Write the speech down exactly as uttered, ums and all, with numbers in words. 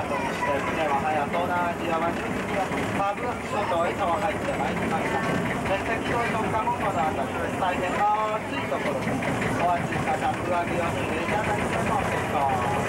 後にして船は早東南アジアはじゅうにキロハーブ諸島へと入ってまいりました。赤道のカモンゴの辺り大変暑いところです。お暑い方上着を脱いでいただいても結構。